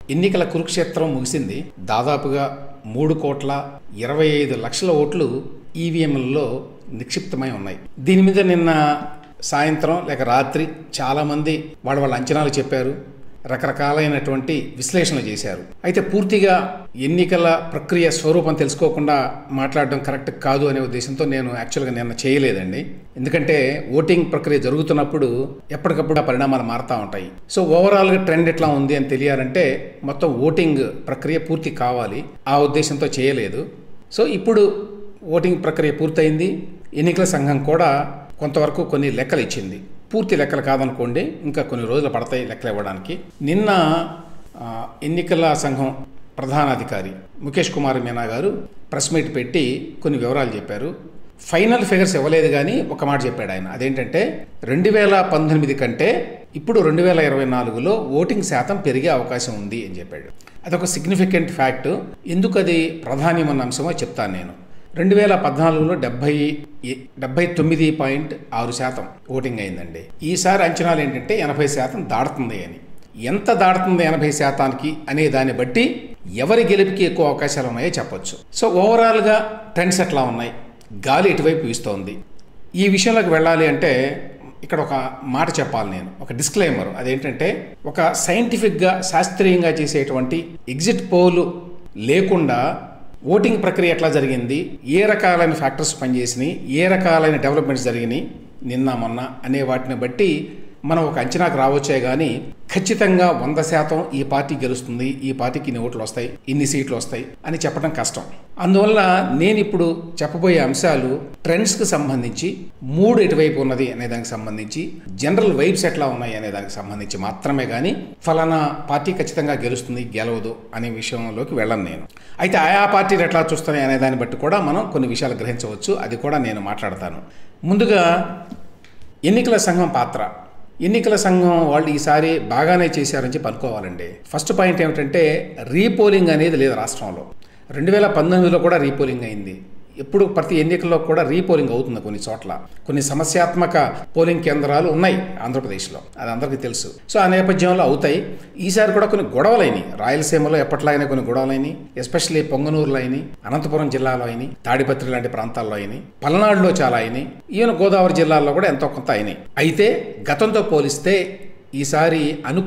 ఎన్నికల కురుక్షేత్రం ముగిసింది. దాదాపుగా 3,25,00,000 ఓట్లు ఈవీఎంలలో నిక్షిప్తమై ఉన్నాయి. దీని మీద నిన్న సాయంత్రం లేక రాత్రి చాలామంది వాళ్ళ అంచనాలు చెప్పారు, రకరకాలైనటువంటి విశ్లేషణలు చేశారు. అయితే పూర్తిగా ఎన్నికల ప్రక్రియ స్వరూపం తెలుసుకోకుండా మాట్లాడడం కరెక్ట్ కాదు అనే ఉద్దేశంతో నేను యాక్చువల్గా నిన్న చేయలేదండి. ఎందుకంటే ఓటింగ్ ప్రక్రియ జరుగుతున్నప్పుడు ఎప్పటికప్పుడు ఆ పరిణామాలు మారుతూ ఉంటాయి. సో ఓవరాల్గా ట్రెండ్ ఎట్లా ఉంది అని తెలియాలంటే మొత్తం ఓటింగ్ ప్రక్రియ పూర్తి కావాలి. ఆ ఉద్దేశంతో చేయలేదు. సో ఇప్పుడు ఓటింగ్ ప్రక్రియ పూర్తయింది. ఎన్నికల సంఘం కూడా కొంతవరకు కొన్ని లెక్కలు ఇచ్చింది. పూర్తి లెక్కలు కాదనుకోండి, ఇంకా కొన్ని రోజులు పడతాయి లెక్కలు ఇవ్వడానికి. నిన్న ఎన్నికల సంఘం ప్రధానాధికారి ముఖేష్ కుమార్ మీనా గారు ప్రెస్ మీట్ పెట్టి కొన్ని వివరాలు చెప్పారు. ఫైనల్ ఫిగర్స్ ఇవ్వలేదు, కానీ ఒక మాట చెప్పాడు ఆయన. అదేంటంటే 2019 కంటే ఇప్పుడు 2024లో ఓటింగ్ శాతం పెరిగే అవకాశం ఉంది అని చెప్పాడు. అదొక సిగ్నిఫికెంట్ ఫ్యాక్ట్. ఎందుకు అది ప్రాధాన్యమైన అంశమో చెప్తాను నేను. 2014లో 79.6% ఓటింగ్ అయిందండి. ఈసారి అంచనాలు ఏంటంటే 80% దాడుతుంది అని. ఎంత దాడుతుంది 80%కి అనే దాన్ని బట్టి ఎవరి గెలుపుకి ఎక్కువ అవకాశాలు ఉన్నాయో చెప్పొచ్చు. సో ఓవరాల్గా ట్రెండ్స్ ఎట్లా ఉన్నాయి, గాలి ఎటువైపు వీస్తోంది, ఈ విషయంలోకి వెళ్ళాలి అంటే ఇక్కడ ఒక మాట చెప్పాలి నేను, ఒక డిస్క్లైమర్. అదేంటంటే ఒక సైంటిఫిక్గా శాస్త్రీయంగా చేసేటువంటి ఎగ్జిట్ పోల్ లేకుండా ఓటింగ్ ప్రక్రియ ఎట్లా జరిగింది, ఏ రకాలైన ఫ్యాక్టర్స్ పనిచేసినాయి, ఏ రకాలైన డెవలప్మెంట్స్ జరిగినాయి నిన్న మొన్న అనే వాటిని బట్టి మనం ఒక అంచనాకు రావచ్చే కానీ ఖచ్చితంగా 100% ఈ పార్టీ గెలుస్తుంది, ఈ పార్టీకి ఇన్ని ఓట్లు వస్తాయి, ఇన్ని సీట్లు వస్తాయి అని చెప్పడం కష్టం. అందువల్ల నేను ఇప్పుడు చెప్పబోయే అంశాలు ట్రెండ్స్కి సంబంధించి, మూడు ఎటువైపు ఉన్నది అనే దానికి సంబంధించి, జనరల్ వైబ్స్ ఎట్లా ఉన్నాయి అనే దానికి సంబంధించి మాత్రమే కానీ ఫలానా పార్టీ ఖచ్చితంగా గెలుస్తుంది గెలవదు అనే విషయంలోకి వెళ్ళను నేను. అయితే ఆయా పార్టీలు ఎట్లా చూస్తున్నాయి అనే దాన్ని బట్టి కూడా మనం కొన్ని విషయాలు గ్రహించవచ్చు. అది కూడా నేను మాట్లాడతాను. ముందుగా ఎన్నికల సంఘం పాత్ర. ఎన్నికల సంఘం వాళ్ళు ఈసారి బాగానే చేశారని చెప్పి అనుకోవాలండి. ఫస్ట్ పాయింట్ ఏమిటంటే రీపోలింగ్ అనేది లేదు రాష్ట్రంలో. 2019లో కూడా రీపోలింగ్ అయింది. ఎప్పుడు ప్రతి ఎన్నికల్లో కూడా రీపోలింగ్ అవుతుంది. కొన్ని చోట్ల కొన్ని సమస్యాత్మక పోలింగ్ కేంద్రాలు ఉన్నాయి ఆంధ్రప్రదేశ్లో, అది అందరికీ తెలుసు. సో ఆ నేపథ్యంలో అవుతాయి. ఈసారి కూడా కొన్ని గొడవలైనవి. రాయలసీమలో ఎప్పట్లాగైనా కొన్ని గొడవలైనవి, ఎస్పెషల్లీ పొంగనూరులో అయినాయి, అనంతపురం జిల్లాలో అయినాయి, తాడిపత్రి లాంటి ప్రాంతాల్లో అయినాయి, పల్నాడులో చాలా అయినాయి, ఈవెన్ గోదావరి జిల్లాల్లో కూడా ఎంతో కొంత అయినాయి. అయితే గతంతో పోలిస్తే ఈసారి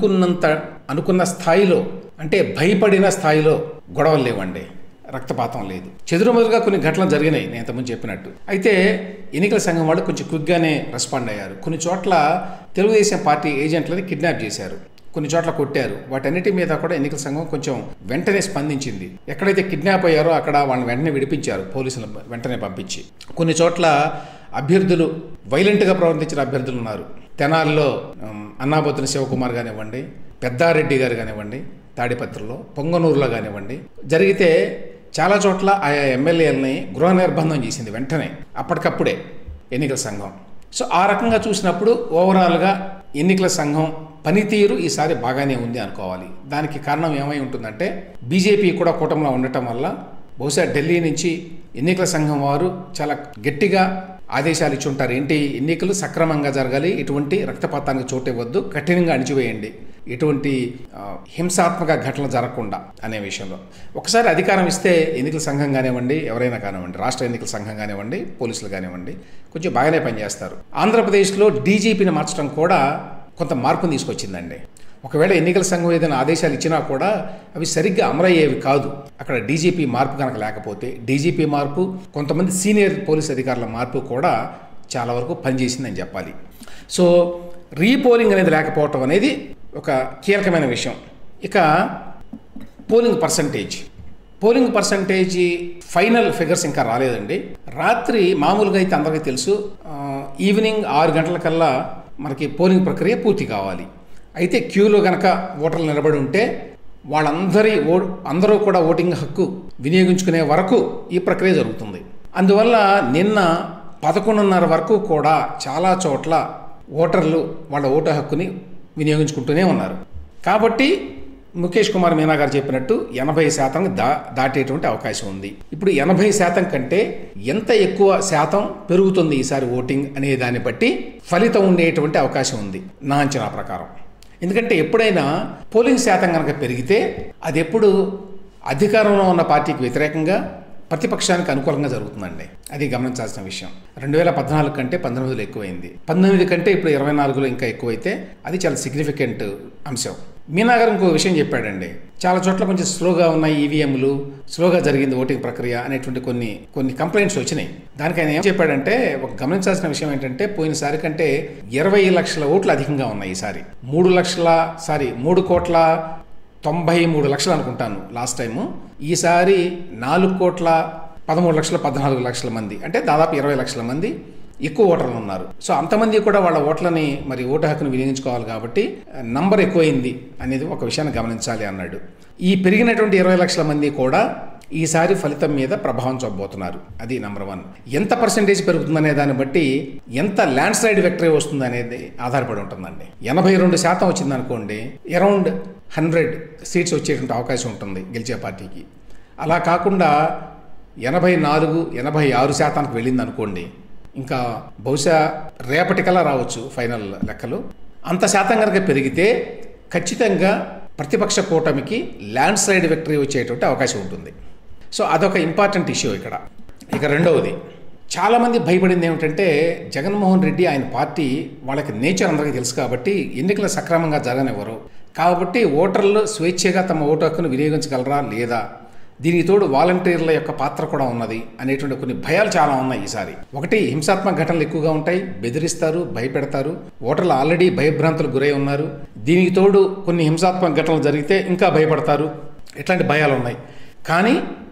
అనుకున్న స్థాయిలో, అంటే భయపడిన స్థాయిలో గొడవలు లేవండి, రక్తపాతం లేదు. చెదురుమదురుగా కొన్ని ఘటనలు జరిగినాయి నేను ఇంతకుముందు చెప్పినట్టు. అయితే ఎన్నికల సంఘం వాళ్ళు కొంచెం క్విక్గానే రెస్పాండ్ అయ్యారు. కొన్ని చోట్ల తెలుగుదేశం పార్టీ ఏజెంట్లని కిడ్నాప్ చేశారు, కొన్ని చోట్ల కొట్టారు. వాటన్నిటి మీద కూడా ఎన్నికల సంఘం కొంచెం వెంటనే స్పందించింది. ఎక్కడైతే కిడ్నాప్ అయ్యారో అక్కడ వాళ్ళని వెంటనే విడిపించారు, పోలీసులు వెంటనే పంపించి. కొన్ని చోట్ల అభ్యర్థులు వైలెంట్గా ప్రవర్తించిన అభ్యర్థులు ఉన్నారు. తెనాలిలో అన్నాబొత్తున శివకుమార్ కానివ్వండి, పెద్దారెడ్డి గారు కానివ్వండి, తాడిపత్రిలో, పొంగనూరులో కానివ్వండి జరిగితే చాలా చోట్ల ఆయా ఎమ్మెల్యేలని గృహ నిర్బంధం చేసింది వెంటనే, అప్పటికప్పుడే ఎన్నికల సంఘం. సో ఆ రకంగా చూసినప్పుడు ఓవరాల్గా ఎన్నికల సంఘం పనితీరు ఈసారి బాగానే ఉంది అనుకోవాలి. దానికి కారణం ఏమై ఉంటుందంటే బీజేపీ కూడా కూటమిలో ఉండటం వల్ల బహుశా ఢిల్లీ నుంచి ఎన్నికల సంఘం వారు చాలా గట్టిగా ఆదేశాలు ఇచ్చి ఉంటారు. ఏంటి, ఎన్నికలు సక్రమంగా జరగాలి, ఎటువంటి రక్తపాతానికి చోటు ఇవ్వద్దు, కఠినంగా అణిచివేయండి, ఎటువంటి హింసాత్మక ఘటనలు జరగకుండా అనే విషయంలో. ఒకసారి అధికారం ఇస్తే ఎన్నికల సంఘం కానివ్వండి, ఎవరైనా కానివ్వండి, రాష్ట్ర ఎన్నికల సంఘం కానివ్వండి, పోలీసులు కానివ్వండి, కొంచెం బాగానే పనిచేస్తారు. ఆంధ్రప్రదేశ్లో డీజీపీని మార్చడం కూడా కొంత మార్పును తీసుకొచ్చిందండి. ఒకవేళ ఎన్నికల సంఘం ఏదైనా ఆదేశాలు ఇచ్చినా కూడా అవి సరిగ్గా అమలయ్యేవి కాదు. అక్కడ డీజీపీ మార్పు కనుక లేకపోతే, డీజీపీ మార్పు, కొంతమంది సీనియర్ పోలీస్ అధికారుల మార్పు కూడా చాలా వరకు పనిచేసిందని చెప్పాలి. సో రీపోలింగ్ అనేది లేకపోవటం అనేది ఒక కీలకమైన విషయం. ఇక పోలింగ్ పర్సంటేజ్ ఫైనల్ ఫిగర్స్ ఇంకా రాలేదండి. రాత్రి మామూలుగా అయితే అందరికీ తెలుసు ఈవినింగ్ 6 గంటలకల్లా మనకి పోలింగ్ ప్రక్రియ పూర్తి కావాలి. అయితే క్యూలో కనుక ఓటర్లు నిలబడి ఉంటే అందరూ కూడా ఓటింగ్ హక్కు వినియోగించుకునే వరకు ఈ ప్రక్రియ జరుగుతుంది. అందువల్ల నిన్న 11:30 వరకు కూడా చాలా చోట్ల ఓటర్లు వాళ్ళ ఓటు హక్కుని వినియోగించుకుంటూనే ఉన్నారు. కాబట్టి ముఖేష్ కుమార్ మీనా గారు చెప్పినట్టు 80% దాటేటువంటి అవకాశం ఉంది. ఇప్పుడు 80% కంటే ఎంత ఎక్కువ శాతం పెరుగుతుంది ఈసారి ఓటింగ్ అనే దాన్ని బట్టి ఫలితం ఉండేటువంటి అవకాశం ఉంది నా అంచనా ప్రకారం. ఎందుకంటే ఎప్పుడైనా పోలింగ్ శాతం కనుక పెరిగితే అది ఎప్పుడు అధికారంలో ఉన్న పార్టీకి వ్యతిరేకంగా ప్రతిపక్షానికి అనుకూలంగా జరుగుతుందండి. అది గమనించాల్సిన విషయం. 2014 కంటే 19లో ఎక్కువైంది, 19 కంటే ఇప్పుడు 24లో ఇంకా ఎక్కువైతే అది చాలా సిగ్నిఫికెంట్ అంశం. మీనా గారు ఇంకో విషయం చెప్పాడండి, చాలా చోట్ల కొంచెం స్లోగా ఉన్నాయి ఈవీఎంలు, స్లోగా జరిగింది ఓటింగ్ ప్రక్రియ అనేటువంటి కొన్ని కంప్లైంట్స్ వచ్చినాయి. దానికి ఆయన ఏం చెప్పాడంటే, ఒక గమనించాల్సిన విషయం ఏంటంటే పోయినసారి కంటే 20 లక్షల ఓట్లు అధికంగా ఉన్నాయి ఈసారి. 3,93,00,000 అనుకుంటాను లాస్ట్ టైము. ఈసారి 4,13,14,00,000 మంది, అంటే దాదాపు 20 లక్షల మంది ఎక్కువ ఓటర్లు ఉన్నారు. సో అంతమంది కూడా వాళ్ళ ఓట్లని మరి ఓటు హక్కును వినియోగించుకోవాలి కాబట్టి నంబర్ ఎక్కువైంది అనేది ఒక విషయాన్ని గమనించాలి అన్నాడు. ఈ పెరిగినటువంటి 20 లక్షల మంది కూడా ఈసారి ఫలితం మీద ప్రభావం చూపబోతున్నారు. అది నెంబర్ 1. ఎంత పర్సెంటేజ్ పెరుగుతుందనే దాన్ని బట్టి ఎంత ల్యాండ్ స్లైడ్ విక్టరీ వస్తుంది అనేది ఆధారపడి ఉంటుందండి. 82% వచ్చింది అనుకోండి, అరౌండ్ 100 సీట్స్ వచ్చేటువంటి అవకాశం ఉంటుంది గెలిచే పార్టీకి. అలా కాకుండా 84-86% వెళ్ళింది అనుకోండి, ఇంకా బహుశా రేపటికల్లా రావచ్చు ఫైనల్ లెక్కలు. అంత శాతం కనుక పెరిగితే ఖచ్చితంగా ప్రతిపక్ష కూటమికి ల్యాండ్ స్లైడ్ విక్టరీ వచ్చేటువంటి అవకాశం ఉంటుంది. సో అదొక ఇంపార్టెంట్ ఇష్యూ ఇక్కడ. ఇక రెండవది, చాలామంది భయపడింది ఏమిటంటే జగన్మోహన్ రెడ్డి ఆయన పార్టీ వాళ్ళకి నేచర్ అందరికీ తెలుసు కాబట్టి ఎన్నికలు సక్రమంగా జరగనివ్వరు, కాబట్టి ఓటర్లు స్వేచ్ఛగా తమ ఓటు హక్కును వినియోగించగలరా లేదా, దీనికి తోడు వాలంటీర్ల యొక్క పాత్ర కూడా ఉన్నది అనేటువంటి కొన్ని భయాలు చాలా ఉన్నాయి ఈసారి. ఒకటి, హింసాత్మక ఘటనలు ఎక్కువగా ఉంటాయి, బెదిరిస్తారు, భయపెడతారు, ఓటర్లు ఆల్రెడీ భయభ్రాంతులకు గురై ఉన్నారు, దీనికి తోడు కొన్ని హింసాత్మక ఘటనలు జరిగితే ఇంకా భయపడతారు, ఇట్లాంటి భయాలు ఉన్నాయి. కానీ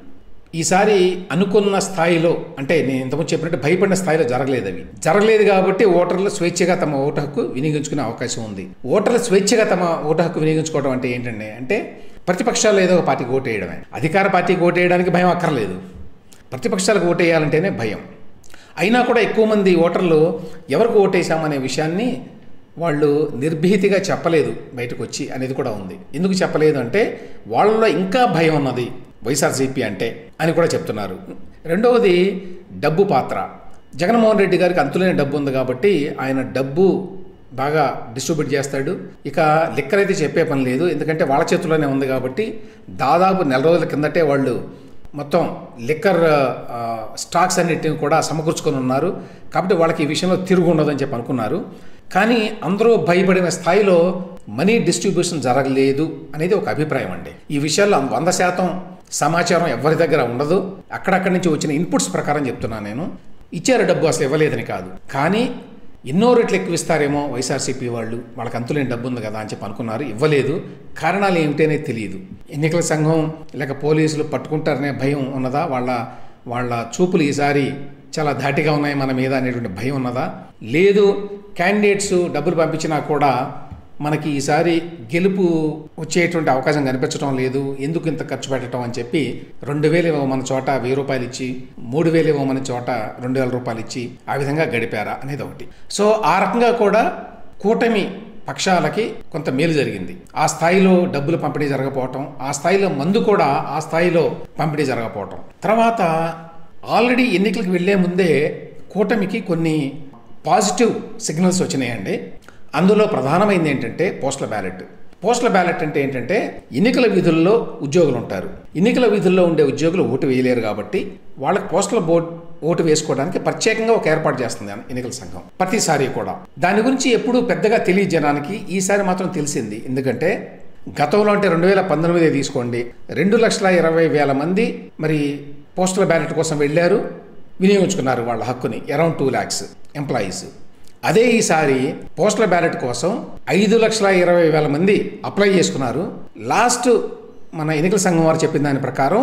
ఈసారి అనుకున్న స్థాయిలో, అంటే నేను ఇంతకుముందు చెప్పినట్టు భయపడిన స్థాయిలో జరగలేదు కాబట్టి ఓటర్లు స్వేచ్ఛగా తమ ఓటు హక్కు వినియోగించుకునే అవకాశం ఉంది. ఓటర్లు స్వేచ్ఛగా తమ ఓటు హక్కు వినియోగించుకోవడం అంటే ఏంటంటే, అంటే ప్రతిపక్షాలు ఏదో ఒక పార్టీకి ఓటు వేయడమే. అధికార పార్టీకి ఓటు వేయడానికి భయం అక్కర్లేదు, ప్రతిపక్షాలకు ఓటు వేయాలంటేనే భయం. అయినా కూడా ఎక్కువ మంది ఓటర్లు ఎవరికి ఓటేసామనే విషయాన్ని వాళ్ళు నిర్భీతిగా చెప్పలేదు బయటకు వచ్చి అనేది కూడా ఉంది. ఎందుకు చెప్పలేదు అంటే వాళ్ళలో ఇంకా భయం ఉన్నది వైఎస్ఆర్సీపీ అంటే అని కూడా చెప్తున్నారు. రెండవది, డబ్బు పాత్ర. జగన్మోహన్ రెడ్డి గారికి అంతులేని డబ్బు ఉంది కాబట్టి ఆయన డబ్బు బాగా డిస్ట్రిబ్యూట్ చేస్తాడు. ఇక లిక్కర్ అయితే చెప్పే పని లేదు, ఎందుకంటే వాళ్ళ చేతుల్లోనే ఉంది కాబట్టి దాదాపు 4 రోజుల కిందటే వాళ్ళు మొత్తం లిక్కర్ స్టాక్స్ అన్నిటిని కూడా సమకూర్చుకొని ఉన్నారు. కాబట్టి వాళ్ళకి ఈ విషయంలో తిరుగు ఉండదని చెప్పి అనుకున్నారు. కానీ అందరూ భయపడిన స్థాయిలో మనీ డిస్ట్రిబ్యూషన్ జరగలేదు అనేది ఒక అభిప్రాయం అండి. ఈ విషయాల్లో 100% సమాచారం ఎవరి దగ్గర ఉండదు. అక్కడక్కడి నుంచి వచ్చిన ఇన్పుట్స్ ప్రకారం చెప్తున్నాను నేను. ఇచ్చారు డబ్బు, అసలు ఇవ్వలేదని కాదు, కానీ ఎన్నో రెట్లు ఎక్కువ ఇస్తారేమో వైఎస్ఆర్సీపీ వాళ్ళు, వాళ్ళకి అంతులేని డబ్బు ఉంది కదా అని చెప్పి అనుకున్నారు, ఇవ్వలేదు. కారణాలు ఏమిటనే తెలియదు. ఎన్నికల సంఘం లేక పోలీసులు పట్టుకుంటారనే భయం ఉన్నదా, వాళ్ళ చూపులు ఈసారి చాలా ధాటిగా ఉన్నాయి మన మీద అనేటువంటి భయం ఉన్నదా, లేదు క్యాండిడేట్స్ డబ్బులు పంపించినా కూడా మనకి ఈసారి గెలుపు వచ్చేటువంటి అవకాశం కనిపించడం లేదు, ఎందుకు ఇంత ఖర్చు పెట్టడం అని చెప్పి 2,000 ఇవ్వమన్న చోట 1,000 రూపాయలు ఇచ్చి, 3,000 ఇవ్వమన్న చోట 2,000 రూపాయలు ఇచ్చి ఆ విధంగా గడిపారా అనేది ఒకటి. సో ఆ రకంగా కూడా కూటమి పక్షాలకి కొంత మేలు జరిగింది. ఆ స్థాయిలో డబ్బులు పంపిణీ జరగకపోవటం, ఆ స్థాయిలో మందు కూడా ఆ స్థాయిలో పంపిణీ జరగకపోవటం. తర్వాత ఆల్రెడీ ఎన్నికలకు వెళ్లే ముందే కూటమికి కొన్ని పాజిటివ్ సిగ్నల్స్ వచ్చినాయండి. అందులో ప్రధానమైనది ఏంటంటే పోస్టల్ బ్యాలెట్ అంటే ఏంటంటే ఎన్నికల విధుల్లో ఉద్యోగులు ఉంటారు, ఎన్నికల విధుల్లో ఉండే ఉద్యోగులు ఓటు వేయలేరు కాబట్టి వాళ్ళకి పోస్టల్ ఓటు వేసుకోవడానికి ప్రత్యేకంగా ఒక ఏర్పాటు చేస్తుంది ఎన్నికల సంఘం ప్రతిసారి కూడా. దాని గురించి ఎప్పుడూ పెద్దగా తెలియదు జనానికి, ఈసారి మాత్రం తెలిసింది. ఎందుకంటే గతంలో అంటే 2019 తీసుకోండి, 2,20,000 మంది మరి పోస్టల్ బ్యాలెట్ కోసం వెళ్ళారు, వినియోగించుకున్నారు వాళ్ళ హక్కుని, అరౌండ్ 2 lakhs ఎంప్లాయీస్. అదే ఈసారి పోస్టల్ బ్యాలెట్ కోసం 5,20,000 మంది అప్లై చేసుకున్నారు. లాస్ట్ మన ఎన్నికల సంఘం వారు చెప్పిన దాని ప్రకారం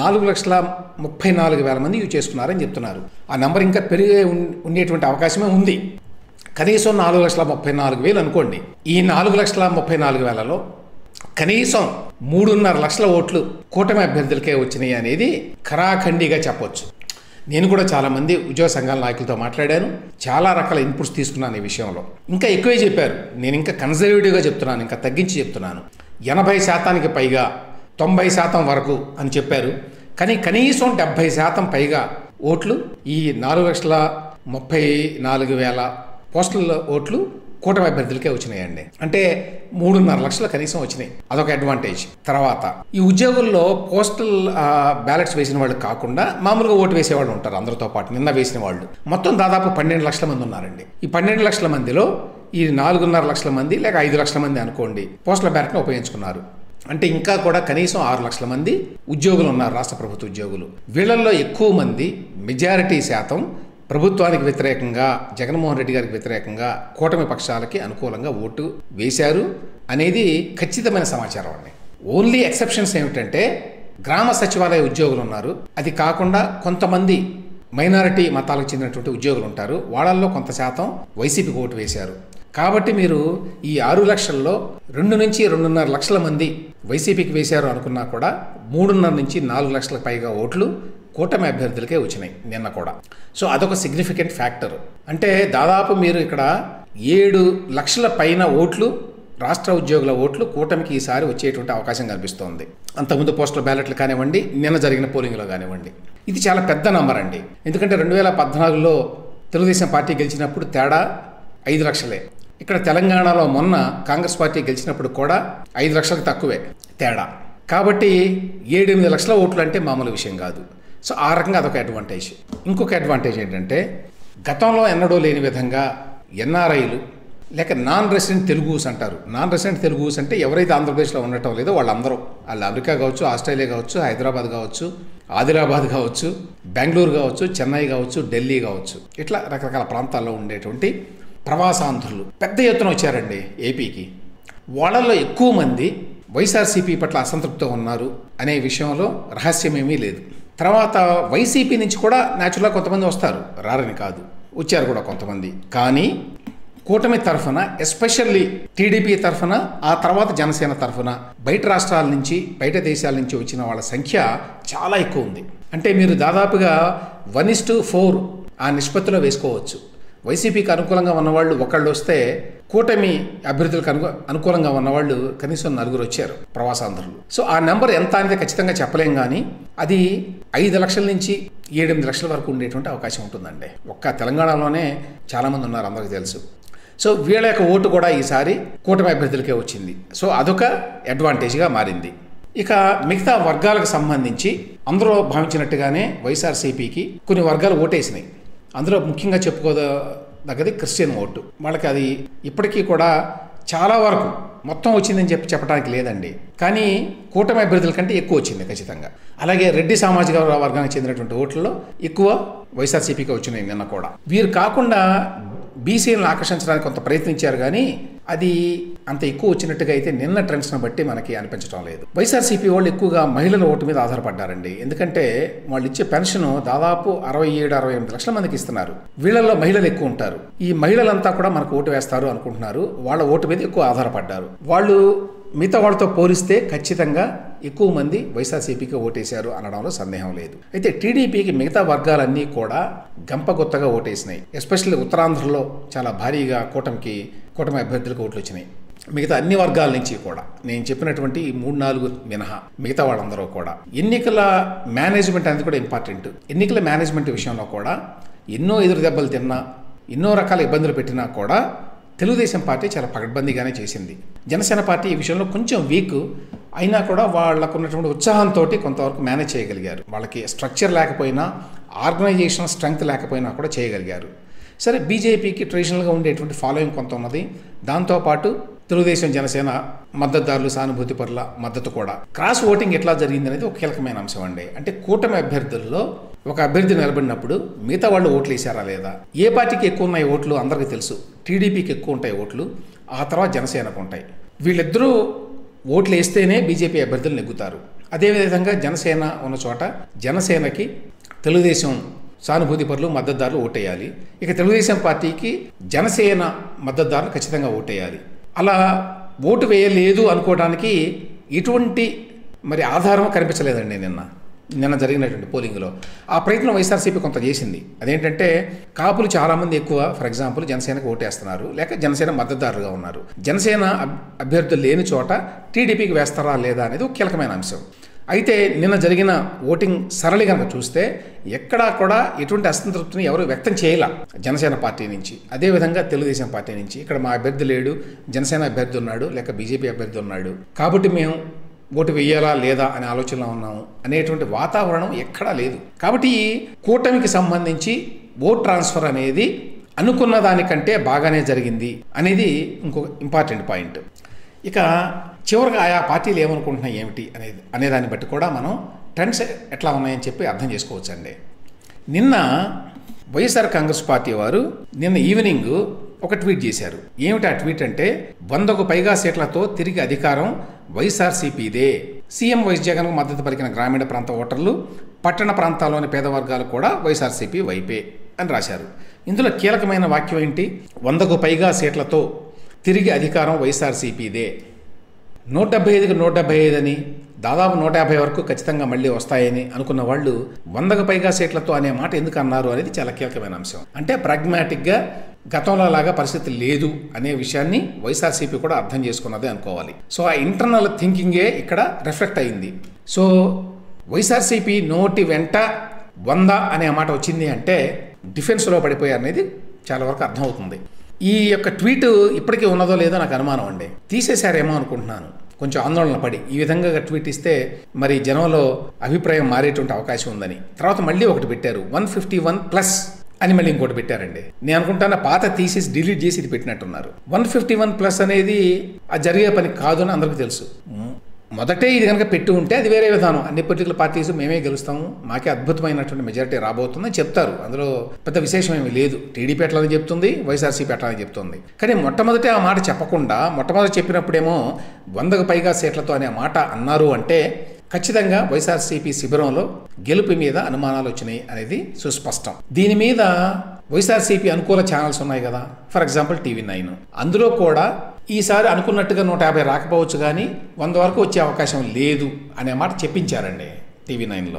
4,34,000 మంది యూజ్ చేసుకున్నారని చెప్తున్నారు. ఆ నెంబర్ ఇంకా పెరిగే ఉండేటువంటి అవకాశమే ఉంది. కనీసం 4,34,000 అనుకోండి. ఈ 4,34,000లో కనీసం 3.5 లక్షల ఓట్లు కూటమి అభ్యర్థులకే వచ్చినాయి అనేది ఖరాఖండిగా చెప్పొచ్చు. నేను కూడా చాలామంది ఉద్యోగ సంఘాల నాయకులతో మాట్లాడాను, చాలా రకాల ఇన్పుట్స్ తీసుకున్నాను ఈ విషయంలో. ఇంకా ఎక్కువే చెప్పారు, నేను ఇంకా కన్జర్వేటివ్గా చెప్తున్నాను, ఇంకా తగ్గించి చెప్తున్నాను. 80% పైగా 90% వరకు అని చెప్పారు. కానీ కనీసం 70% పైగా ఓట్లు, ఈ 4,34,000 పోస్టల్ ఓట్లు కూటమి అభ్యర్థులకే వచ్చినాయండి. అంటే 3.5 లక్షలు కనీసం వచ్చినాయి. అదొక అడ్వాంటేజ్. తర్వాత ఈ ఉద్యోగుల్లో పోస్టల్ బ్యాలెట్స్ వేసిన వాళ్ళు కాకుండా మామూలుగా ఓటు వేసేవాళ్ళు ఉంటారు అందరితో పాటు. నిన్న వేసిన వాళ్ళు మొత్తం దాదాపు 12 లక్షల మంది ఉన్నారండి. ఈ 12 లక్షల మందిలో ఈ 4.5 లక్షల మంది లేక 5 లక్షల మంది అనుకోండి పోస్టల్ బ్యాలెట్ను ఉపయోగించుకున్నారు. అంటే ఇంకా కూడా కనీసం 6 లక్షల మంది ఉద్యోగులు ఉన్నారు, రాష్ట్ర ప్రభుత్వ ఉద్యోగులు. వీళ్ళల్లో ఎక్కువ మంది, మెజారిటీ శాతం ప్రభుత్వానికి వ్యతిరేకంగా, జగన్మోహన్ రెడ్డి గారికి వ్యతిరేకంగా, కూటమి పక్షాలకి అనుకూలంగా ఓటు వేశారు అనేది ఖచ్చితమైన సమాచారం అండి. ఓన్లీ ఎక్సెప్షన్స్ ఏమిటంటే గ్రామ సచివాలయ ఉద్యోగులు ఉన్నారు. అది కాకుండా కొంతమంది మైనారిటీ మతాలకు చెందినటువంటి ఉద్యోగులు ఉంటారు. వాళ్ళల్లో కొంత శాతం వైసీపీకి ఓటు వేశారు. కాబట్టి మీరు ఈ 6 లక్షల్లో 2 నుంచి 2.5 లక్షల మంది వైసీపీకి వేశారు అనుకున్నా కూడా 3.5 నుంచి 4 లక్షలకు పైగా ఓట్లు కూటమి అభ్యర్థులకే వచ్చినాయి నిన్న కూడా. సో అదొక సిగ్నిఫికెంట్ ఫ్యాక్టర్. అంటే దాదాపు మీరు ఇక్కడ 7 లక్షల పైన ఓట్లు, రాష్ట్ర ఉద్యోగుల ఓట్లు కూటమికి ఈసారి వచ్చేటువంటి అవకాశం కనిపిస్తోంది. అంతకుముందు పోస్టల్ బ్యాలెట్లు కానివ్వండి, నిన్న జరిగిన పోలింగ్లో కానివ్వండి. ఇది చాలా పెద్ద నంబర్ అండి. ఎందుకంటే 2014లో తెలుగుదేశం పార్టీ గెలిచినప్పుడు తేడా 5 లక్షలే. ఇక్కడ తెలంగాణలో మొన్న కాంగ్రెస్ పార్టీ గెలిచినప్పుడు కూడా 5 లక్షలకు తక్కువే తేడా. కాబట్టి 7-8 లక్షల ఓట్లు అంటే మామూలు విషయం కాదు. సో ఆ రకంగా అదొక అడ్వాంటేజ్. ఇంకొక అడ్వాంటేజ్ ఏంటంటే గతంలో ఎన్నడూ లేని విధంగా ఎన్ఆర్ఐలు లేక నాన్ రెసిడెంట్ తెలుగుస్ అంటారు. నాన్ రెసిడెంట్ తెలుగుస్ అంటే ఎవరైతే ఆంధ్రప్రదేశ్లో ఉండటం లేదో వాళ్ళందరూ, వాళ్ళు అమెరికా కావచ్చు, ఆస్ట్రేలియా కావచ్చు, హైదరాబాద్ కావచ్చు, ఆదిలాబాద్ కావచ్చు, బెంగళూరు కావచ్చు, చెన్నై కావచ్చు, ఢిల్లీ కావచ్చు, ఇట్లా రకరకాల ప్రాంతాల్లో ఉండేటువంటి ప్రవాసాంధ్రులు పెద్ద ఎత్తున వచ్చారండి ఏపీకి. వాళ్ళల్లో ఎక్కువ మంది వైఎస్ఆర్సీపీ పట్ల అసంతృప్తితో ఉన్నారు అనే విషయంలో రహస్యమేమీ లేదు. తర్వాత వైసీపీ నుంచి కూడా న్యాచురల్గా కొంతమంది వస్తారు, రారని కాదు, వచ్చారు కూడా కొంతమంది. కానీ కూటమి తరఫున, ఎస్పెషల్లీ టీడీపీ తరఫున, ఆ తర్వాత జనసేన తరఫున బయట రాష్ట్రాల నుంచి, బయట దేశాల నుంచి వచ్చిన వాళ్ళ సంఖ్య చాలా ఎక్కువ ఉంది. అంటే మీరు దాదాపుగా 1:4 ఆ నిష్పత్తిలో వేసుకోవచ్చు. వైసీపీకి అనుకూలంగా ఉన్నవాళ్ళు ఒకళ్ళు వస్తే కూటమి అభ్యర్థులకు అనుకూలంగా ఉన్నవాళ్ళు కనీసం 4 వచ్చారు ప్రవాసాంధ్రులు. సో ఆ నెంబర్ ఎంత అనేది ఖచ్చితంగా చెప్పలేం, కానీ అది 5 లక్షల నుంచి 7-8 లక్షల వరకు ఉండేటువంటి అవకాశం ఉంటుందండి. ఒక్క తెలంగాణలోనే చాలామంది ఉన్నారు, అందరికీ తెలుసు. సో వీళ్ళ యొక్క ఓటు కూడా ఈసారి కూటమి అభ్యర్థులకే వచ్చింది. సో అదొక అడ్వాంటేజ్గా మారింది. ఇక మిగతా వర్గాలకు సంబంధించి అందరూ భావించినట్టుగానే వైఎస్ఆర్సీపీకి కొన్ని వర్గాలు ఓటేసినాయి. అందులో ముఖ్యంగా చెప్పుకోదగ్గది క్రిస్టియన్ ఓటు. వాళ్ళకి అది ఇప్పటికీ కూడా చాలా వరకు మొత్తం వచ్చిందని చెప్పడానికి లేదండి, కానీ కూటమి అభ్యర్థుల కంటే ఎక్కువ వచ్చింది ఖచ్చితంగా. అలాగే రెడ్డి సామాజిక వర్గానికి చెందినటువంటి ఓట్లలో ఎక్కువ వైఎస్ఆర్సీపీకి వచ్చినాయి నిన్న కూడా. వీరు కాకుండా బీసీలను ఆకర్షించడానికి కొంత ప్రయత్నించారు, కానీ అది అంత ఎక్కువ వచ్చినట్టుగా అయితే నిన్న ట్రెండ్స్ను బట్టి మనకి అనిపించడం లేదు. వైఎస్ఆర్సీపీ వాళ్ళు ఎక్కువగా మహిళల ఓటు మీద ఆధారపడ్డారండి. ఎందుకంటే వాళ్ళు ఇచ్చే పెన్షన్ దాదాపు 67-68 లక్షల మందికి ఇస్తున్నారు. వీళ్ళల్లో మహిళలు ఎక్కువ ఉంటారు. ఈ మహిళలంతా కూడా మనకు ఓటు వేస్తారు అనుకుంటున్నారు. వాళ్ళ ఓటు మీద ఎక్కువ ఆధారపడ్డారు. వాళ్ళు మిగతా వాళ్ళతో పోలిస్తే ఖచ్చితంగా ఎక్కువ మంది వైఎస్ఆర్సీపీకి ఓటేశారు అనడంలో సందేహం లేదు. అయితే టీడీపీకి మిగతా వర్గాలన్నీ కూడా గంపగొత్తగా ఓటేసినాయి. ఎస్పెషల్లీ ఉత్తరాంధ్రలో చాలా భారీగా కూటమి అభ్యర్థులకు ఓట్లు వచ్చినాయి. మిగతా అన్ని వర్గాల నుంచి కూడా, నేను చెప్పినటువంటి 3-4 మినహా మిగతా వాళ్ళందరూ కూడా. ఎన్నికల మేనేజ్మెంట్ అనేది కూడా ఇంపార్టెంట్. ఎన్నికల మేనేజ్మెంట్ విషయంలో కూడా ఎన్నో ఎదురు దెబ్బలు తిన్నా, ఎన్నో రకాల ఇబ్బందులు పెట్టినా కూడా తెలుగుదేశం పార్టీ చాలా పకడ్బందీగానే చేసింది. జనసేన పార్టీ ఈ విషయంలో కొంచెం వీక్ అయినా కూడా వాళ్ళకు ఉన్నటువంటి ఉత్సాహంతో కొంతవరకు మేనేజ్ చేయగలిగారు. వాళ్ళకి స్ట్రక్చర్ లేకపోయినా, ఆర్గనైజేషన్ స్ట్రెంగ్త్ లేకపోయినా కూడా చేయగలిగారు. సరే, బీజేపీకి ట్రెడిషనల్గా ఉండేటువంటి ఫాలోయింగ్ కొంత ఉన్నది. దాంతోపాటు తెలుగుదేశం, జనసేన మద్దతుదారులు, సానుభూతి పరుల మద్దతు కూడా. క్రాస్ ఓటింగ్ ఎట్లా జరిగింది అనేది ఒక కీలకమైన అంశం అండి. అంటే కూటమి అభ్యర్థుల్లో ఒక అభ్యర్థి నిలబడినప్పుడు మిగతా వాళ్ళు ఓట్లు వేసారా లేదా, ఏ పార్టీకి ఎక్కువ ఉన్నాయి ఓట్లు అందరికీ తెలుసు. టీడీపీకి ఎక్కువ ఉంటాయి ఓట్లు, ఆ తర్వాత జనసేనకు ఉంటాయి. వీళ్ళిద్దరూ ఓట్లు వేస్తేనే బీజేపీ అభ్యర్థులు నెగ్గుతారు. అదేవిధంగా జనసేన ఉన్న చోట జనసేనకి తెలుగుదేశం సానుభూతి పరులు, మద్దతుదారులు ఓటేయాలి. ఇక తెలుగుదేశం పార్టీకి జనసేన మద్దతుదారులు ఖచ్చితంగా ఓటేయాలి. అలా ఓటు వేయలేదు అనుకోవడానికి ఎటువంటి ఆధారం కనిపించలేదండి నిన్న జరిగినటువంటి పోలింగ్లో. ఆ ప్రయత్నం వైఎస్ఆర్సీపీ కొంత చేసింది. అదేంటంటే కాపులు చాలామంది ఎక్కువ, ఫర్ ఎగ్జాంపుల్ జనసేనకు ఓటేస్తున్నారు, లేక జనసేన మద్దతుదారులుగా ఉన్నారు. జనసేన అభ్యర్థులు లేని చోట టీడీపీకి వేస్తారా లేదా అనేది ఒక కీలకమైన అంశం. అయితే నిన్న జరిగిన ఓటింగ్ సరళి కనుక చూస్తే ఎక్కడా కూడా ఎటువంటి అసంతృప్తిని ఎవరు వ్యక్తం చేయాల జనసేన పార్టీ నుంచి, అదేవిధంగా తెలుగుదేశం పార్టీ నుంచి. ఇక్కడ మా అభ్యర్థి లేడు, జనసేన అభ్యర్థి ఉన్నాడు, లేక బీజేపీ అభ్యర్థి ఉన్నాడు, కాబట్టి మేము ఓటు వేయాలా లేదా అనే ఆలోచనలో ఉన్నాము అనేటువంటి వాతావరణం ఎక్కడా లేదు. కాబట్టి ఈ కూటమికి సంబంధించి ఓట్ ట్రాన్స్ఫర్ అనేది అనుకున్న దానికంటే బాగానే జరిగింది అనేది ఇంకొక ఇంపార్టెంట్ పాయింట్. ఇక చివరిగా ఆయా పార్టీలు ఏమనుకుంటున్నాయి ఏమిటి అనేదాన్ని బట్టి కూడా మనం ట్రెండ్స్ ఎట్లా ఉన్నాయని చెప్పి అర్థం చేసుకోవచ్చండి. నిన్న వైఎస్ఆర్ కాంగ్రెస్ పార్టీ వారు నిన్న ఈవినింగ్ ఒక ట్వీట్ చేశారు. ఏమిటి ఆ ట్వీట్ అంటే, 100కు పైగా సీట్లతో తిరిగి అధికారం వైఎస్ఆర్సీపీదే. సీఎం వైఎస్ జగన్కు మద్దతు పలికిన గ్రామీణ ప్రాంత ఓటర్లు, పట్టణ ప్రాంతాల్లోని పేద వర్గాలు కూడా వైఎస్ఆర్సీపీ వైపే అని రాశారు. ఇందులో కీలకమైన వాక్యం ఏంటి? 100కు పైగా సీట్లతో తిరిగి అధికారం వైఎస్ఆర్సీపీదే. 175కి 175 అని, దాదాపు 150 వరకు ఖచ్చితంగా మళ్ళీ వస్తాయని అనుకున్న వాళ్ళు 100కు పైగా సీట్లతో అనే మాట ఎందుకు అన్నారు అనేది చాలా కీలకమైన అంశం. అంటే ప్రాగ్మాటిక్గా గతంలో లాగా పరిస్థితి లేదు అనే విషయాన్ని వైఎస్ఆర్సీపీ కూడా అర్థం చేసుకున్నదే అనుకోవాలి. సో ఆ ఇంటర్నల్ థింకింగే ఇక్కడ రిఫ్లెక్ట్ అయింది. సో వైఎస్ఆర్సీపీ నోటి వెంట 100 అనే మాట వచ్చింది అంటే డిఫెన్స్లో పడిపోయారు అనేది చాలా వరకు అర్థమవుతుంది. ఈ యొక్క ట్వీట్ ఇప్పటికీ ఉన్నదో లేదో నాకు అనుమానం అండి. తీసేశారేమో అనుకుంటున్నాను, కొంచెం ఆందోళన పడి. ఈ విధంగా ట్వీట్ ఇస్తే మరి జనంలో అభిప్రాయం మారేటువంటి అవకాశం ఉందని. తర్వాత మళ్ళీ ఒకటి పెట్టారు, 151+ అని మళ్ళీ ఇంకోటి పెట్టారండి. నేను అనుకుంటాను పాత తీసేసి డిలీట్ చేసి ఇది పెట్టినట్టున్నారు. 151+ అనేది అది జరిగే పని కాదు అని అందరికీ తెలుసు. మొదటే ఇది కనుక పెట్టి ఉంటే అది వేరే విధానం. అన్ని పొలిటికల్ పార్టీస్ మేమే గెలుస్తాము, మాకే అద్భుతమైనటువంటి మెజారిటీ రాబోతుందని చెప్తారు. అందులో పెద్ద విశేషం ఏమీ లేదు. టీడీపీ ఎట్లానే చెప్తుంది, వైఎస్ఆర్సీపీ ఎట్లానే చెప్తుంది. కానీ మొట్టమొదటి ఆ మాట చెప్పకుండా మొట్టమొదటి చెప్పినప్పుడేమో 100కు పైగా సీట్లతో అనే మాట అన్నారు అంటే ఖచ్చితంగా వైఎస్ఆర్సీపీ శిబిరంలో గెలుపు మీద అనుమానాలు వచ్చినాయి అనేది సుస్పష్టం. దీని మీద వైఎస్ఆర్సీపీ అనుకూల ఛానల్స్ ఉన్నాయి కదా, ఫర్ ఎగ్జాంపుల్ TV9, అందులో కూడా ఈసారి అనుకున్నట్టుగా 150 రాకపోవచ్చు కానీ 100 వరకు వచ్చే అవకాశం లేదు అనే మాట చెప్పించారండి TV9లో.